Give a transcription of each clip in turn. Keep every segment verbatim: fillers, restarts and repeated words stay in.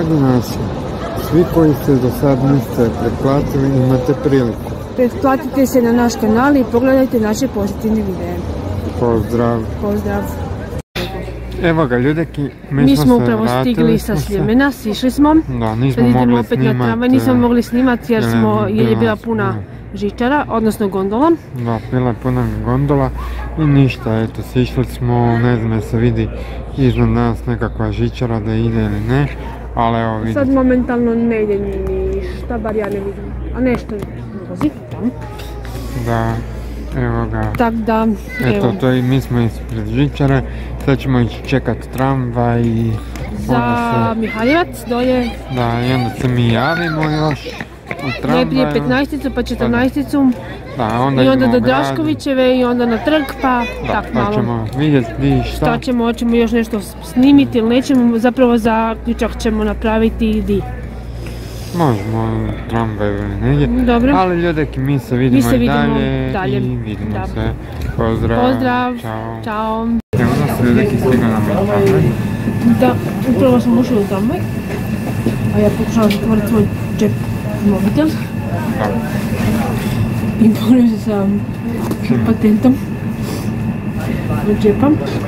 dragi naši, svi koji ste do sad niste pretplatili, imate priliku. Pretplatite se na naš kanal i pogledajte naše pozitivne videe. Pozdrav. Pozdrav. Evo ga ljudeki, mi, mi smo, smo se upravo stigli sa Sljemena, sišli smo. Da, nismo mogli opet snimati. Na tramvaj, nismo mogli snimati jer, smo, jer je bila, bila puna žičara, odnosno gondola. Da, bila je puna gondola i ništa, eto, sišli smo, ne znam, se vidi iznad nas nekakva žičara da ide ili ne, ali evo vidite. Sad momentalno ne ide ništa, bar ja ne vidim, a nešto vozi tam. Da, evo ga. Tak da, eto, evo. to i mi smo ispred žičare, sad ćemo ići čekati tramvaj i za se... Mihaljevac dolje. Da, i onda se mi javimo još u tramvaju. Najprije petnaesticu pa četrnaesticu. Da, onda i onda do grad. Draškovićeve i onda na trg pa da, tak pa malo. ćemo vidjeti šta. Šta ćemo, hoćemo još nešto snimiti ili nećemo, zapravo zaključak ćemo napraviti di. Možemo tramvaju ili negdje. Dobro. Ali ljudeki, mi se vidimo, mi se i vidimo dalje, dalje i vidimo da. se. Pozdrav. Pozdrav. Čao. Ćao. Evo nas ljudeki stigla nam je tramvaj. Da, upravo smo ušli u tramvaj. A ja pokušavam zatvoriti svoj džep mobitel. Da. I borim se sa patentom od džepa.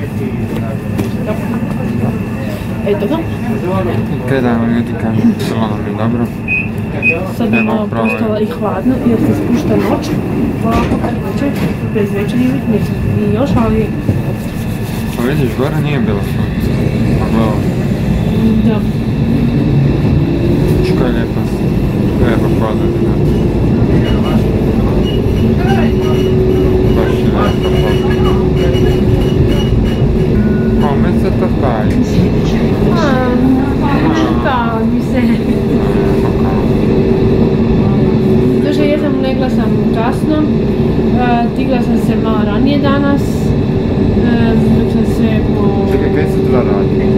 Eto ga. Kaj da vam ljudi kažem, bilo nam je dobro. Sad je malo postala i hladno jer se spušta noć. Polako kad večer, bez večer nije još, ali... Pa vidiš, gore nije bilo sunce. Pogledaj. Da. Što je lijepo, lijepo pozadina. Baš je lijepo pozadina. Kome se to staje? Šta mi se... Došla jesam, legla sam kasno, digla sam se malo ranije danas, dok sam se po... Čekaj, kaj se dva radi?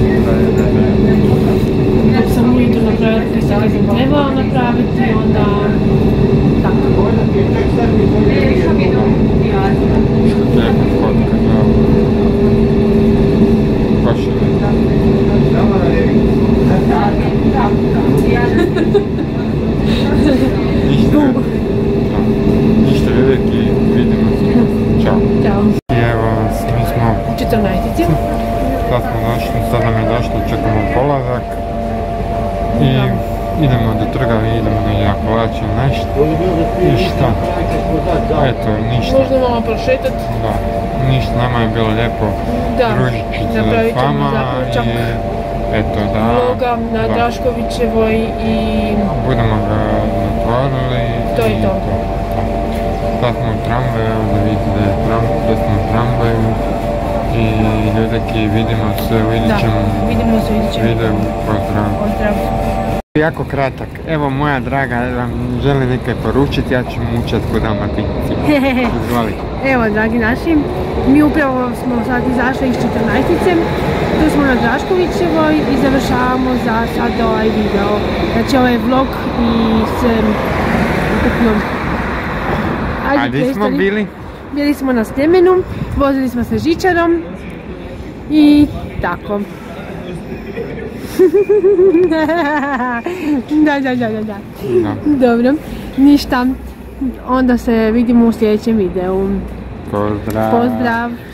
Dok sam ujutro napravila kaj sam trebala napraviti, onda... Tako. Lijepo fotka, da. Baš je lijepo. Ništa, ništa veliki, vidimo se. Ćao. Ćao. I evo, mi smo... U četrnaestici. Sad smo došli, sad nam je došlo, čekamo polazak. I idemo do trga, idemo negdje ako laći nešto. I šta? Eto, ništa. Možda malo prošetat. Da, ništa, nama je bilo lijepo družiti se s vama i eto da... Vloga na Draškovićevoj i... Budemo ga zatvorili. To je to. Sad smo u tramvaju, da vidite da je tram, da smo u tramvaju. I ljudeki, vidimo se u idućem videu. Pozdrav. Pozdrav. Jako kratak. Evo moja draga vam želi nekaj poručiti, ja ću mučati po Dalmatinci. Izvoli. Evo dragi naši, mi upravo smo sad izašli iz četrnaestice. Tu smo na Draškovićevoj i završavamo za sad ovaj video. Znači ovaj vlog i sve ukupno. A gdje smo bili? Bili smo na Sljemenu, vozili smo se žičarom i tako. da, da, da, da, da. Dobro, ništa. Onda se vidimo u sljedećem videu. Pozdrav. Pozdrav.